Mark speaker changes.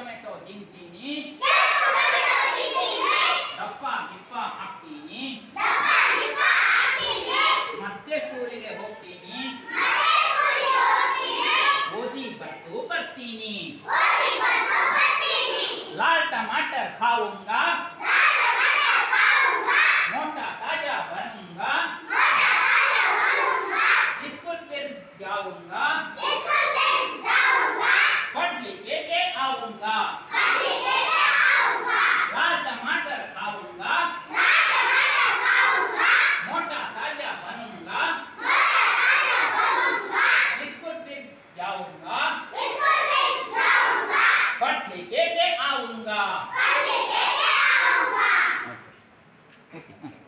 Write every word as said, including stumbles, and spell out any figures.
Speaker 1: Tomato ತಿಂತೀನಿ ದಪ್ಪ ಗಿಪ್ಪ ಹಾಕ್ತೀನಿ ಮತ್ತೆ ಸ್ಕೂಲಿಗೆ ಹೋಗ್ತೀನಿ ಓದಿ ಬಟ್ಟು ಬರ್ತೀನಿ लाल टमाटर खाऊंगा मोटा ताजा बनूंगा स्कूल फिर जाऊंगा पढ़ लिख के आऊंगा लाल टमाटर खाऊंगा मोटा ताजा बनूंगा स्कूल फिर जाऊंगा पढ़ लिख के आऊंगा।